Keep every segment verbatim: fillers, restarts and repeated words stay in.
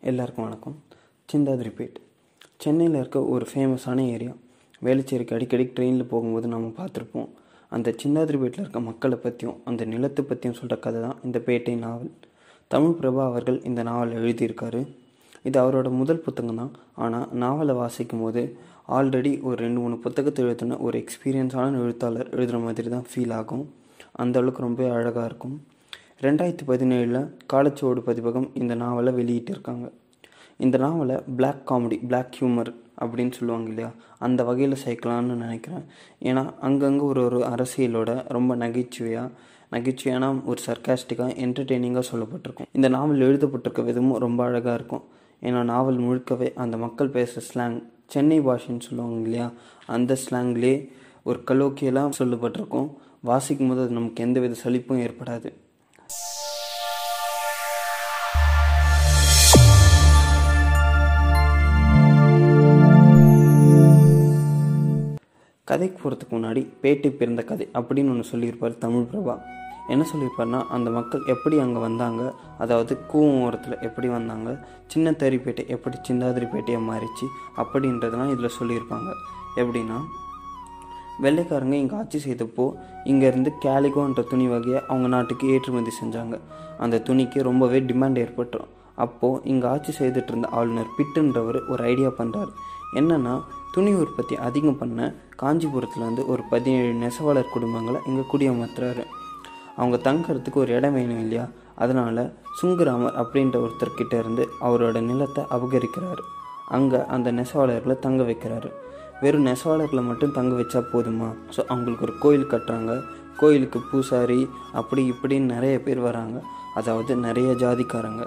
எல்லாருக்கும் வணக்கம். சிந்தாதிரிப்பேட் சென்னையில் இருக்க ஒரு ஃபேமஸான ஏரியா. வேளச்சேரிக்கு அடிக்கடி ட்ரெயினில் போகும்போது நம்ம பார்த்துருப்போம். அந்த சிந்தாதிரிப்பேட்டில் இருக்க மக்களை பற்றியும் அந்த நிலத்தை பற்றியும் சொல்கிற கதை தான் இந்த பேட்டை நாவல். தமிழ் பிரபா அவர்கள் இந்த நாவலை எழுதியிருக்காரு. இது அவரோட முதல் புத்தகம் தான். ஆனால் நாவலை வாசிக்கும் போது ஆல்ரெடி ஒரு ரெண்டு மூணு புத்தகத்தை எழுதுன ஒரு எக்ஸ்பீரியன்ஸான எழுத்தாளர் எழுதுகிற மாதிரி தான் ஃபீல் ஆகும். அந்தளவுக்கு ரொம்ப அழகாக இருக்கும். ரெண்டாயிரத்தி பதினேழில் காலச்சுவடு பதிப்பகம் இந்த நாவலை வெளியிட்டிருக்காங்க. இந்த நாவலை பிளாக் காமெடி, பிளாக் ஹியூமர் அப்படின்னு சொல்லுவாங்க இல்லையா, அந்த வகையில் சேர்க்கலான்னு நினைக்கிறேன். ஏன்னா அங்கங்கே ஒரு ஒரு அரசியலோட ரொம்ப நகைச்சுவையாக நகைச்சுவையான ஒரு சர்க்காஸ்டிக்காக என்டர்டெய்னிங்காக சொல்லப்பட்டிருக்கும். இந்த நாவல் எழுதப்பட்டிருக்க விதமும் ரொம்ப அழகாக இருக்கும். ஏன்னா நாவல் முழுக்கவே அந்த மக்கள் பேசுகிற ஸ்லாங், சென்னை பாஷைன்னு சொல்லுவாங்க இல்லையா, அந்த ஸ்லாங்லேயே ஒரு கலோக்கியெல்லாம் சொல்லப்பட்டிருக்கும். வாசிக்கும் போது அது நமக்கு எந்த வித சலிப்பும் ஏற்படாது. கதைக்கு போகிறதுக்கு முன்னாடி பேட்டை பிறந்த கதை அப்படின்னு ஒன்று சொல்லியிருப்பார் தமிழ் பிரபா. என்ன சொல்லியிருப்பார்னா, அந்த மக்கள் எப்படி அங்கே வந்தாங்க, அதாவது கூவம் ஓரத்தில் எப்படி வந்தாங்க, சின்ன தறிப்பேட்டை எப்படி சிந்தாதிரிப்பேட்டையாக மாறிச்சு அப்படின்றதெல்லாம் இதில் சொல்லியிருப்பாங்க. எப்படின்னா, வெள்ளைக்காரங்க இங்கே ஆட்சி செய்தப்போ இங்கேருந்து கேலிகோன்ற துணி வகையை அவங்க நாட்டுக்கு ஏற்றுமதி செஞ்சாங்க. அந்த துணிக்கு ரொம்பவே டிமாண்ட் ஏற்பட்டுரும். அப்போது இங்கே ஆட்சி செய்துட்டு இருந்த ஆளுநர் பிட்டுன்றவர் ஒரு ஐடியா பண்ணுறாரு. என்னென்னா, துணி உற்பத்தி அதிகம் பண்ண காஞ்சிபுரத்தில் வந்து ஒரு பதினேழு நெசவாளர் குடும்பங்களை இங்கே குடியமர்த்துறாரு. அவங்க தங்கிறதுக்கு ஒரு இடம் வேணும் இல்லையா, அதனால் சுங்குராமர் அப்படின்ற ஒருத்தர்கிட்ட இருந்து அவரோட நிலத்தை அபகரிக்கிறாரு. அங்கே அந்த நெசவாளர்களை தங்க வைக்கிறாரு. வெறும் நெசவாளர்களை மட்டும் தங்க வச்சா போதுமா? ஸோ அவங்களுக்கு ஒரு கோயில் கட்டுறாங்க. கோயிலுக்கு பூசாரி அப்படி இப்படின்னு நிறைய பேர் வராங்க, அதாவது நிறைய ஜாதிக்காரங்க.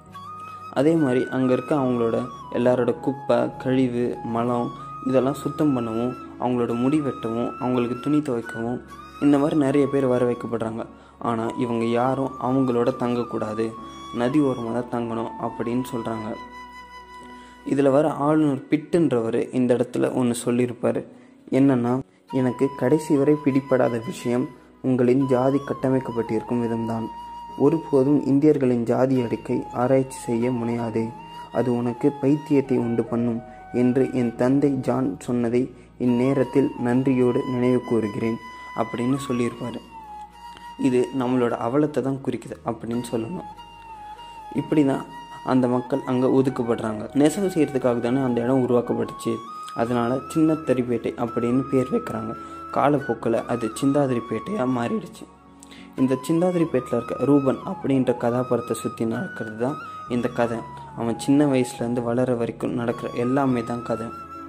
அதே மாதிரி அங்கே இருக்க அவங்களோட எல்லாரோட குப்பை, கழிவு, மலம் இதெல்லாம் சுத்தம் பண்ணவும், அவங்களோட முடி வெட்டவும், அவங்களுக்கு துணி துவைக்கவும் இந்த மாதிரி நிறைய பேர் வர வைக்கப்படுறாங்க. ஆனால் இவங்க யாரும் அவங்களோட தங்கக்கூடாது, நதி ஓரமாக தான் தங்கணும் அப்படின்னு சொல்கிறாங்க. இதில் வர ஆளுநர் பிட்டுன்றவர் இந்த இடத்துல ஒன்று சொல்லியிருப்பார். என்னென்னா, எனக்கு கடைசி வரை பிடிப்படாத விஷயம் உங்களின் ஜாதி கட்டமைக்கப்பட்டிருக்கும் விதம்தான். ஒருபோதும் இந்தியர்களின் ஜாதி அடுக்கை ஆராய்ச்சி செய்ய முனையாதே, அது உனக்கு பைத்தியத்தை உண்டு பண்ணும் என்று என் தந்தை ஜான் சொன்னதை இந்நேரத்தில் நன்றியோடு நினைவு கூறுகிறேன் அப்படின்னு சொல்லியிருப்பார். இது நம்மளோட அவலத்தை தான் குறிக்குது அப்படின்னு சொல்லணும். இப்படி தான் அந்த மக்கள் அங்கே ஒதுக்கப்படுறாங்க. நெசவு செய்கிறதுக்காக தானே அந்த இடம் உருவாக்கப்பட்டுச்சு. அதனால் சின்ன தறிப்பேட்டை அப்படின்னு பேர் வைக்கிறாங்க. காலப்போக்கில் அது சிந்தாதிரிப்பேட்டையாக மாறிடுச்சு. இந்த சிந்தாதிரிப்பேட்டில் இருக்க ரூபன் அப்படின்ற கதாபாத்திரத்தை சுற்றி நடக்கிறது தான் இந்த கதை. அவன் சின்ன வயசுலேருந்து வளர வரைக்கும் நடக்கிற எல்லாமே தான் கதை.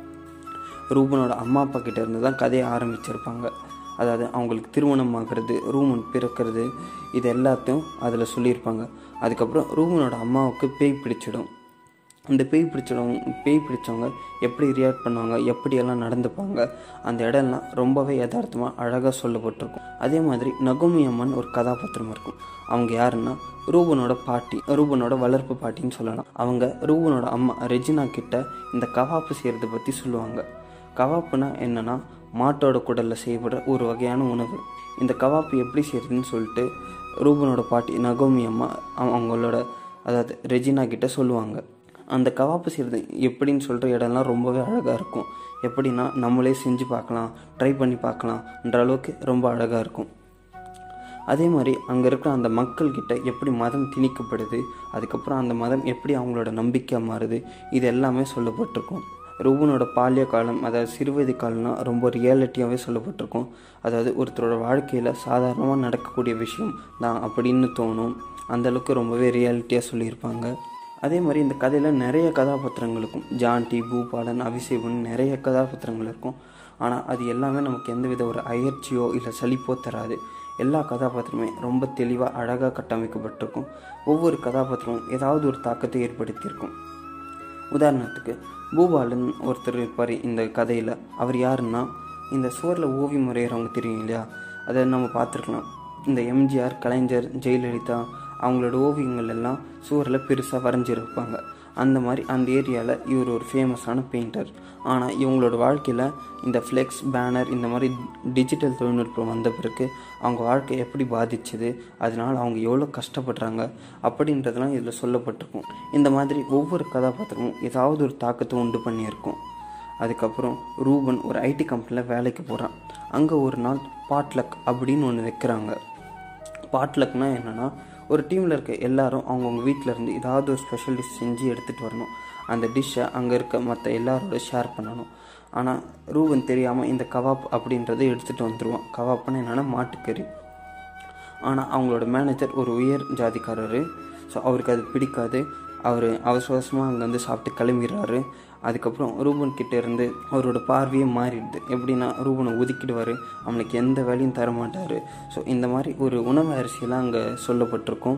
ரூபனோட அம்மா அப்பா கிட்ட இருந்து தான் கதையை ஆரம்பிச்சிருப்பாங்க. அதாவது அவங்களுக்கு திருமணம் ஆகிறது, ரூபன் பிறக்கிறது, இது எல்லாத்தையும் அதில் சொல்லியிருப்பாங்க. அதுக்கப்புறம் ரூபனோட அம்மாவுக்கு பேய் பிடிச்சிடும். அந்த பேய் பிடிச்சிடவங்க பேய் பிடிச்சவங்க எப்படி ரியாக்ட் பண்ணுவாங்க, எப்படியெல்லாம் நடந்துப்பாங்க, அந்த இடம்லாம் ரொம்பவே யதார்த்தமாக அழகாக சொல்லப்பட்டிருக்கும். அதே மாதிரி நகோமி அம்மன் ஒரு கதாபாத்திரம் இருக்கும். அவங்க யாருன்னா ரூபனோட பாட்டி, ரூபனோட வளர்ப்பு பாட்டின்னு சொல்லலாம். அவங்க ரூபனோட அம்மா ரெஜினா கிட்ட இந்த கவாப்பு செய்கிறத பற்றி சொல்லுவாங்க. கவாப்புனா என்னென்னா, மாட்டோட குடலில் செய்யப்படுற ஒரு வகையான உணவு. இந்த கவாப்பு எப்படி செய்கிறதுன்னு சொல்லிட்டு ரூபனோட பாட்டி நகோமி அம்மா அவங்களோட அதாவது ரெஜினா கிட்ட சொல்லுவாங்க. அந்த கவாப்பு செய்கிறது எப்படின்னு சொல்கிற இடம்லாம் ரொம்பவே அழகாக இருக்கும். எப்படின்னா, நம்மளே செஞ்சு பார்க்கலாம், ட்ரை பண்ணி பார்க்கலாம்ன்ற அளவுக்கு ரொம்ப அழகாக இருக்கும். அதே மாதிரி அங்கே இருக்கிற அந்த மக்கள்கிட்ட எப்படி மதம் திணிக்கப்படுது, அதுக்கப்புறம் அந்த மதம் எப்படி அவங்களோட நம்பிக்கை மாறுது, இது எல்லாமே சொல்லப்பட்டிருக்கும். ரூபனோட பால்ய காலம், அதாவது சிறுவயது காலம்னா ரொம்ப ரியாலிட்டியாகவே சொல்லப்பட்டிருக்கும். அதாவது ஒருத்தரோட வாழ்க்கையில் சாதாரணமாக நடக்கக்கூடிய விஷயம் தான் அப்படின்னு தோணும். அந்தளவுக்கு ரொம்பவே ரியாலிட்டியாக சொல்லியிருப்பாங்க. அதே மாதிரி இந்த கதையில் நிறைய கதாபாத்திரங்களுக்கும் ஜான்டி, பூபாலன், அபிஷேகன் நிறைய கதாபாத்திரங்கள் இருக்கும். ஆனால் அது எல்லாமே நமக்கு எந்தவித ஒரு அயற்சியோ இல்லை சலிப்போ தராது. எல்லா கதாபாத்திரமே ரொம்ப தெளிவாக அழகாக கட்டமைக்கப்பட்டிருக்கும். ஒவ்வொரு கதாபாத்திரமும் ஏதாவது ஒரு தாக்கத்தை ஏற்படுத்தியிருக்கும். உதாரணத்துக்கு பூபாலன் ஒருத்தர் இருப்பார் இந்த கதையில். அவர் யாருன்னா, இந்த சுவரில் ஓவியம் வரைகிறவங்க தெரியும் இல்லையா, அதை நம்ம பார்த்துருக்கலாம். இந்த எம்ஜிஆர், கலைஞர், ஜெயலலிதா அவங்களோட ஓவியங்கள் எல்லாம் சுவரில் பெருசாக வரைஞ்சிருப்பாங்க. அந்த மாதிரி அந்த ஏரியாவில் இவர் ஒரு ஃபேமஸான பெயிண்டர். ஆனால் இவங்களோட வாழ்க்கையில் இந்த ஃப்ளெக்ஸ், பேனர் இந்த மாதிரி டிஜிட்டல் தொழில்நுட்பம் வந்த பிறகு அவங்க வாழ்க்கை எப்படி பாதிச்சுது, அதனால் அவங்க எவ்வளோ கஷ்டப்படுறாங்க அப்படின்றதெல்லாம் இதில் சொல்லப்பட்டிருக்கும். இந்த மாதிரி ஒவ்வொரு கதாபாத்திரமும் ஏதாவது ஒரு தாக்கத்தை உண்டு பண்ணியிருக்கும். அதுக்கப்புறம் ரூபன் ஒரு ஐடி கம்பெனியில் வேலைக்கு போகிறான். அங்கே ஒரு நாள் பாட்லக் அப்படின்னு ஒன்று வைக்கிறாங்க. பாட்லக்னால் என்னென்னா, ஒரு டீமில் இருக்க எல்லாரும் அவங்கவுங்க வீட்டில் இருந்து ஏதாவது ஒரு ஸ்பெஷல் டிஷ் செஞ்சு எடுத்துகிட்டு வரணும். அந்த டிஷ்ஷை அங்கே இருக்க மற்ற எல்லாரோட ஷேர் பண்ணணும். ஆனால் ரூபன் தெரியாமல் இந்த கவாப் அப்படின்றத எடுத்துகிட்டு வந்துடுவான். கவாப்னு என்னென்னா மாட்டுக்கறி. ஆனால் அவங்களோட மேனேஜர் ஒரு உயர் ஜாதிக்காரர். ஸோ அவருக்கு அது பிடிக்காது. அவர் அவசர அவசரமாக அங்கே வந்து சாப்பிட்டு கிளம்பிடுறாரு. அதுக்கப்புறம் ரூபன் கிட்டே இருந்து அவரோட பார்வையே மாறிடுது. எப்படின்னா, ரூபனை ஒதுக்கிடுவார், அவனுக்கு எந்த வேலையும் தரமாட்டார். ஸோ இந்த மாதிரி ஒரு உணவு அரிசியெல்லாம் அங்கே சொல்லப்பட்டிருக்கும்.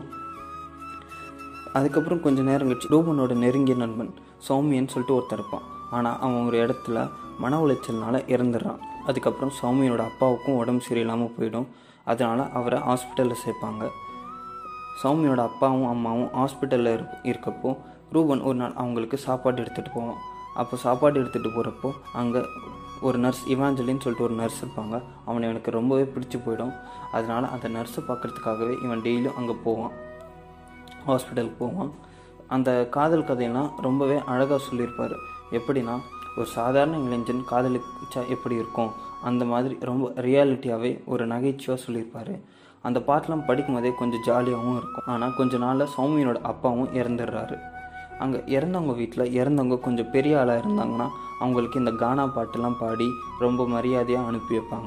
அதுக்கப்புறம் கொஞ்சம் நேரம் கழிச்சு ரூபனோட நெருங்கிய நண்பன் சௌமியன்னு சொல்லிட்டு ஒருத்தர் இருப்பான். ஆனால் அவன் ஒரு இடத்துல மன உளைச்சல்னால இறந்துடுறான். அதுக்கப்புறம் சௌமியனோட அப்பாவுக்கும் உடம்பு சரியில்லாமல் போயிடும். அதனால் அவரை ஹாஸ்பிட்டலில் சேர்ப்பாங்க. சௌமியோட அப்பாவும் அம்மாவும் ஹாஸ்பிட்டலில் இருப் இருக்கப்போ ரூபன் ஒரு நாள் அவங்களுக்கு சாப்பாடு எடுத்துகிட்டு போவான். அப்போ சாப்பாடு எடுத்துகிட்டு போகிறப்போ அங்கே ஒரு நர்ஸ், இவாஞ்சலின்னு சொல்லிட்டு ஒரு நர்ஸ் இருப்பாங்க. அவனை எனக்கு ரொம்பவே பிடிச்சி போயிடும். அதனால் அந்த நர்ஸை பார்க்குறதுக்காகவே இவன் டெய்லியும் அங்கே போவான், ஹாஸ்பிட்டலுக்கு போவான். அந்த காதல் கதையெல்லாம் ரொம்பவே அழகாக சொல்லியிருப்பார். எப்படின்னா, ஒரு சாதாரண இளைஞன் காதலிச்சா எப்படி இருக்கும் அந்த மாதிரி ரொம்ப ரியாலிட்டியாகவே ஒரு நகைச்சுவாக சொல்லியிருப்பார். அந்த பாட்டெலாம் படிக்கும் போதே கொஞ்சம் ஜாலியாகவும் இருக்கும். ஆனால் கொஞ்ச நாளில் சௌமியனோட அப்பாவும் இறந்துடுறாரு. அங்கே இறந்தவங்க வீட்டில் இறந்தவங்க கொஞ்சம் பெரிய ஆளாக இருந்தாங்கன்னா அவங்களுக்கு இந்த கானா பாட்டெல்லாம் பாடி ரொம்ப மரியாதையாக அனுப்பி வைப்பாங்க.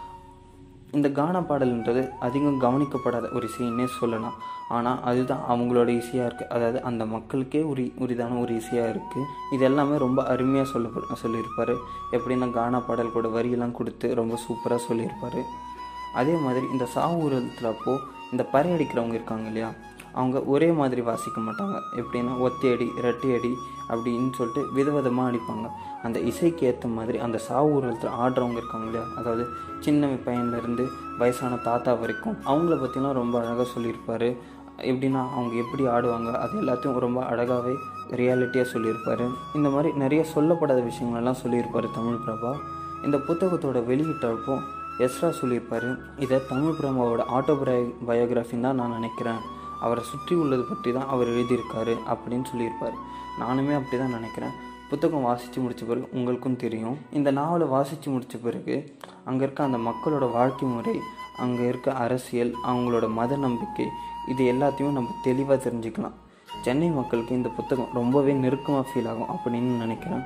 இந்த கானா பாடல்ன்றது அதிகம் கவனிக்கப்படாத ஒரு இசைன்னே சொல்லலாம். ஆனால் அதுதான் அவங்களோட இசையாக இருக்குது. அதாவது அந்த மக்களுக்கே உரி உரிதான ஒரு இசையாக இருக்குது. இது எல்லாமே ரொம்ப அருமையாக சொல்ல சொல்லியிருப்பார். எப்படின்னா, கானா பாடல் கூட வரியெல்லாம் கொடுத்து ரொம்ப சூப்பராக சொல்லியிருப்பார். அதே மாதிரி இந்த சாவு ஊர்வலத்தில் அப்போது இந்த பறை அடிக்கிறவங்க இருக்காங்க இல்லையா, அவங்க ஒரே மாதிரி வாசிக்க மாட்டாங்க. எப்படின்னா, ஒத்தி அடி, ரெட்டி அடி அப்படின்னு சொல்லிட்டு விதவிதமாக அடிப்பாங்க. அந்த இசைக்கு ஏற்ற மாதிரி அந்த சாவு ஊர்வலத்தில் ஆடுறவங்க இருக்காங்க இல்லையா, அதாவது சின்ன பையன்லேருந்து வயசான தாத்தா வரைக்கும் அவங்கள பற்றிலாம் ரொம்ப அழகாக சொல்லியிருப்பார். எப்படின்னா, அவங்க எப்படி ஆடுவாங்க அது எல்லாத்தையும் ரொம்ப அழகாகவே ரியாலிட்டியாக சொல்லியிருப்பார். இந்த மாதிரி நிறைய சொல்லப்படாத விஷயங்களெல்லாம் சொல்லியிருப்பார் தமிழ் பிரபா. இந்த புத்தகத்தோட வெளியிட்டப்போ எஸ்ரா சொல்லியிருப்பார், இதை தமிழ் பிரபாவோட ஆட்டோபயோ பயோகிராஃபின்னு தான் நான் நினைக்கிறேன், அவரை சுற்றி உள்ளது பற்றி தான் அவர் எழுதியிருக்காரு அப்படின்னு சொல்லியிருப்பார். நானுமே அப்படி தான் நினைக்கிறேன். புத்தகம் வாசித்து முடித்த பிறகு உங்களுக்கும் தெரியும். இந்த நாவலை வாசித்து முடித்த பிறகு அங்கே இருக்க அந்த மக்களோட வாழ்க்கை முறை, அங்கே இருக்க அரசியல், அவங்களோட மத நம்பிக்கை, இது எல்லாத்தையும் நம்ம தெளிவாக தெரிஞ்சுக்கலாம். சென்னை மக்களுக்கு இந்த புத்தகம் ரொம்பவே நெருக்கமாக ஃபீல் ஆகும் அப்படின்னு நினைக்கிறேன்.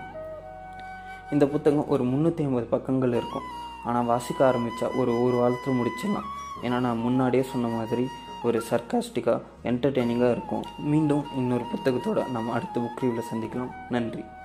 இந்த புத்தகம் ஒரு முந்நூற்றி ஐம்பது பக்கங்கள் இருக்கும். ஆனால் வாசிக்க ஆரம்பித்தா ஒரு ஒரு வாரத்தில் முடிச்சிடலாம். ஏன்னா நான் முன்னாடியே சொன்ன மாதிரி ஒரு சர்க்காஸ்டிக்காக என்டர்டெய்னிங்காக இருக்கும். மீண்டும் இன்னொரு புத்தகத்தோடு நம்ம அடுத்த புக் ரிவ்யூவில் சந்திக்கலாம். நன்றி.